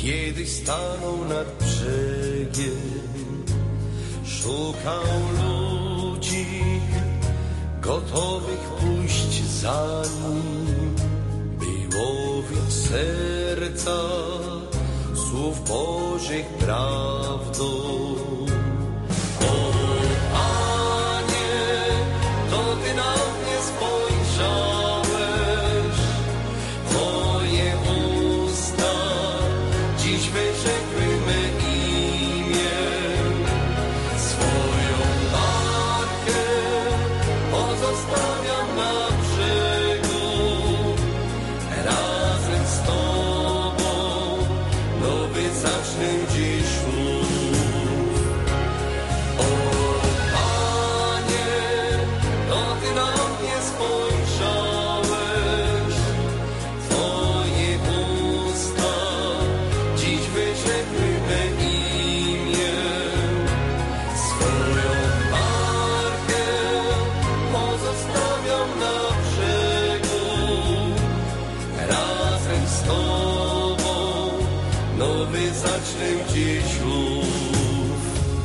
Kiedyś stanął nad brzegiem, szukał ludzi gotowych pójść za nim, by łowić serca słów Bożych prawdą. O Panie, to Ty na mnie spojrzałeś, Twoje usta dziś wyrzekły me imię. Swoją markę pozostawiam na brzegu, razem z Tobą nowy zacznę dziś mów. O Panie, to Ty na mnie spojrzałeś, Twoje usta dziś wyrzekły me imię. Swoją markę pozostawiam na brzegu, razem z Tobą nowy zacznę dziś mów.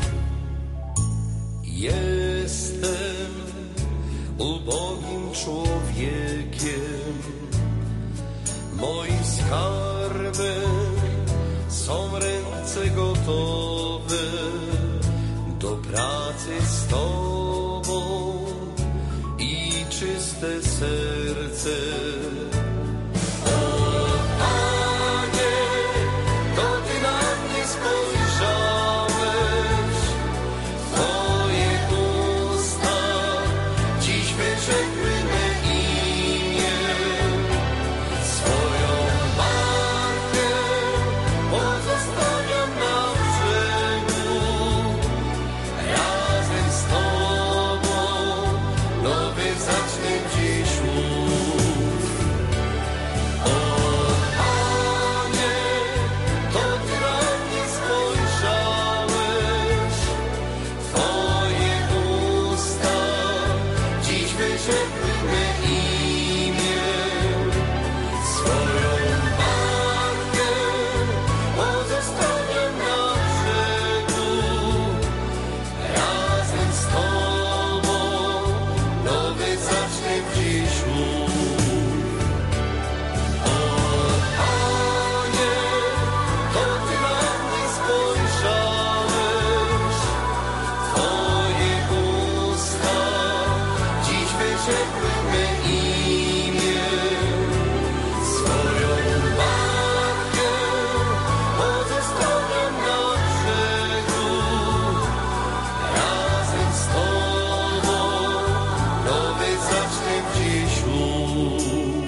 Jestem ubogim człowiekiem, moim skarbem są ręce gotowe do pracy z Tobą i czyste serce. O Panie, to Ty na mnie spojrzałeś, Twoje usta dziś wyrzekły me imię. Swoją markę pozostawiam na brzegu, razem z Tobą nowy zacznę dziś mów. O Panie, to Ty na mnie spojrzałeś, Twoje usta dziś wyrzekły me imię. Swoją markę pozostawiam na brzegu, razem z Tobą nowy zacznę dziś mów. O Panie, to Ty na mnie spojrzałeś, Twoje usta dziś wyrzekły me imię. Swoją markę pozostawiam na brzegu, razem z Tobą nowy zacznę dziś mów.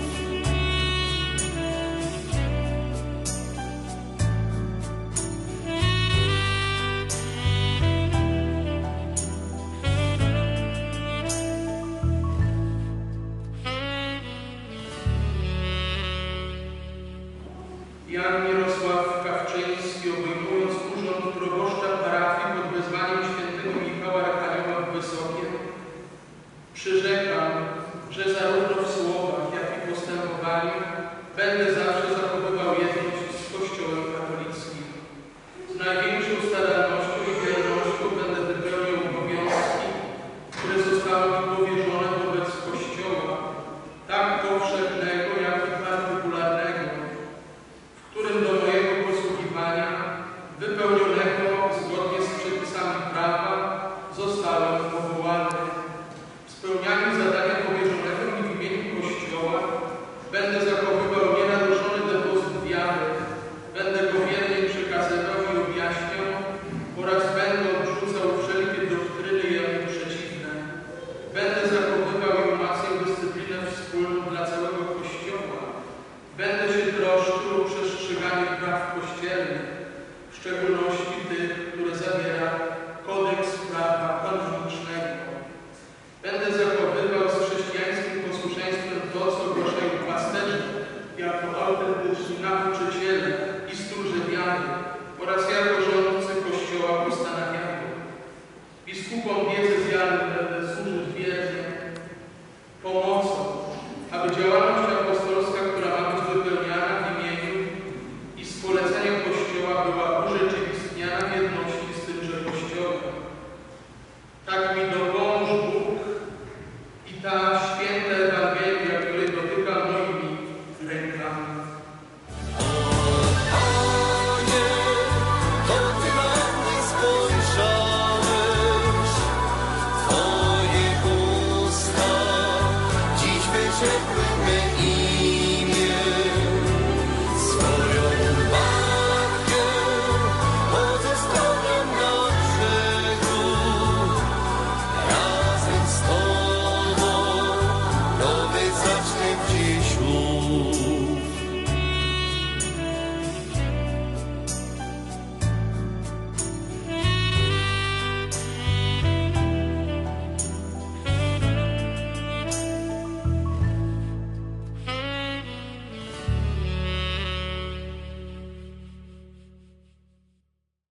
Jan Mirosław Kawczyński, obejmując urząd proboszcza parafii pod wezwaniem świętego Michała Archanioła w Wysokiem, przyrzekam, że zarówno w słowach, jak i postępowaniu będę zawsze zachowywał jedność z Kościołem katolickim. Z największą starannością i wiernością będę wypełniał obowiązki, które zostały mi powierzone wobec Kościoła, tak powszechnego, jak i partykularnego, w którym do mojego posługiwania, wypełnionego zgodnie z przepisami prawa, zostałem powołany. W spełnianiu zadania powierzonego mi w imieniu Kościoła będę zachowywał nienaruszony depozyt wiary, będę go wiernie przekazywał i objaśniał oraz będę odrzucał wszelkie doktryny jemu przeciwne. Będę zachowywał i umacniał dyscyplinę wspólną dla całego Kościoła. Będę się troszczył o przestrzeganie praw kościelnych, w szczególności tych, które zawiera kodeks prawa kanonicznego. Będę zachowywał z chrześcijańskim posłuszeństwem to, co ogłaszają pasterze jako autentyczni nauczyciele,